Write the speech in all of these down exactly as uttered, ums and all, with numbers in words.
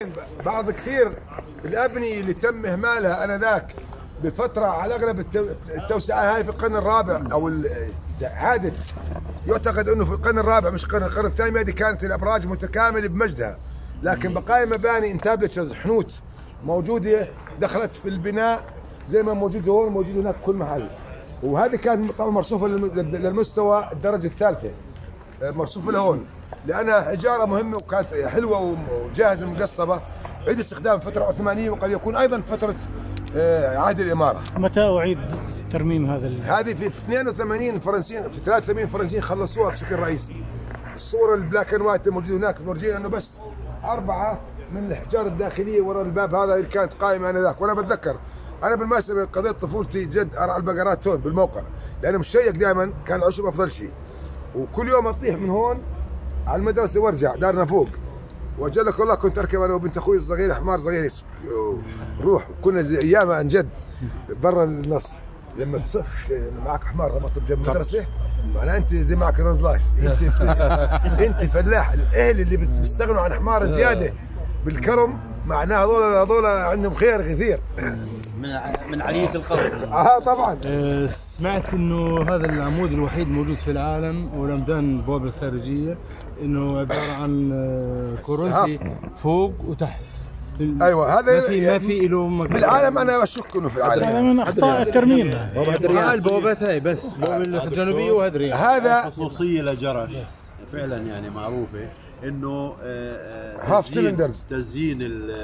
بعض كثير الابنيه اللي تم اهمالها انذاك بفتره على اغلب التوسعه هاي في القرن الرابع او عادت يعتقد انه في القرن الرابع مش القرن القرن الثاني. هذه كانت الابراج متكامله بمجدها، لكن بقايا مباني انتابلتشرز حنوت موجوده دخلت في البناء زي ما موجوده هون موجوده هناك في كل محل. وهذه كانت طبعا مرصوفه للمستوى الدرجه الثالثه، مرصوفه لهون لانها حجاره مهمه وكانت حلوه وجاهزه مقصبه، عيد استخدام فتره عثمانيه وقد يكون ايضا فتره عهد الاماره. متى اعيد ترميم هذا ال... هذه في اثنين وثمانين الفرنسيين في ثلاثة وثمانين الفرنسيين خلصوها بشكل رئيسي. الصوره البلاك اند وايت الموجوده هناك مرجين انه بس اربعه من الحجار الداخليه وراء الباب هذا اللي كانت قائمه انذاك. وانا بتذكر انا بالمناسبه قضيت طفولتي جد ارعى البقرات هون بالموقع لانه مشيك دائما، كان العشب افضل شيء. وكل يوم اطيح من هون على المدرسه وارجع دارنا فوق. واجلك والله كنت اركب انا وبنت اخوي الصغير حمار صغير روح. كنا ايام عن جد برا النص لما تصف معك حمار ربطه بجنب المدرسه معناها انت زي معك رنزلاش. انت انت فلاح. الاهل اللي بيستغنوا عن حمار زياده بالكرم معناها هذول هذول عندهم خير كثير من من علية القوم. اه طبعا. أه سمعت انه هذا العمود الوحيد موجود في العالم ولمدان البوابه الخارجيه انه عباره عن كورنتي فوق وتحت. ايوه هذا ما في ما في له مكان بالعالم. انا اشك انه في العالم. هذا من اخطاء الترميم. هاي البوابات هاي بس البوابه الجنوبيه وهذا هذا خصوصيه لجرش فعلا يعني معروفه انه هاف سلندرز تزيين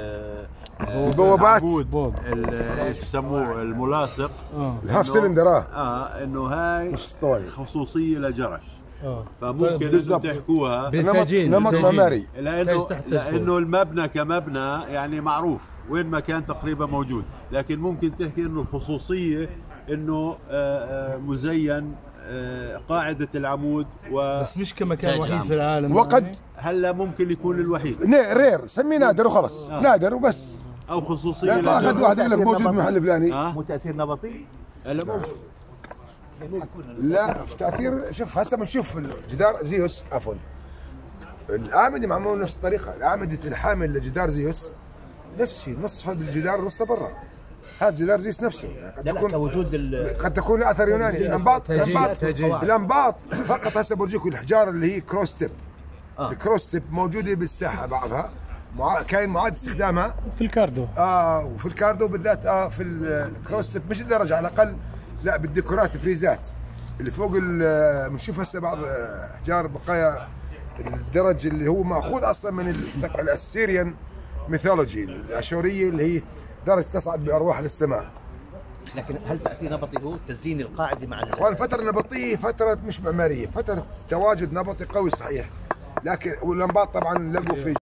البوابات ايش بسموه الملاصق الهاف سلندر اه اه انه هاي خصوصيه لجرش. اه فممكن لازم تحكوها بالتاجين نمط معماري لانه لانه المبنى كمبنى يعني معروف وين ما كان تقريبا موجود، لكن ممكن تحكي انه الخصوصيه انه مزين قاعدة العمود و بس مش كمكان وحيد في العالم. وقد هلا ممكن يكون الوحيد رير سميه نادر وخلص. آه. نادر وبس او خصوصيه. لا اخذ واحد يقول لك موجود بمحل فلاني. آه. مو تأثير نبطي؟ لا ممكن. لا في تأثير. شوف هسه بنشوف الجدار زيوس عفوا الأعمدة معمول نفس الطريقة. الأعمدة الحامل لجدار زيوس نفس الشيء، نصفها بالجدار ونصفها برا. هذا جدار زيوس نفسه يعني قد تكون وجود قد تكون اثر يوناني. الانباط الانباط الانباط فقط. هسه بورجيكم الحجار اللي هي كروس تيب. آه. الكروس تيب موجوده بالساحه بعضها مع... كاين معاد استخدامها في الكاردو. اه وفي الكاردو بالذات اه في الكروس تيب مش الدرجه على الاقل لا بالديكورات فريزات اللي فوق. بنشوف هسه بعض احجار بقايا الدرج اللي هو ماخوذ اصلا من السيريان ميثولوجي الاشوريه اللي هي درجة تصعد بأرواح للسماء. لكن هل تأثير نبطي هو تزيين القاعدة مع اخوان الفترة النبطية فترة مش معمارية، فترة تواجد نبطي قوي صحيح، لكن والانباط طبعا لقوا في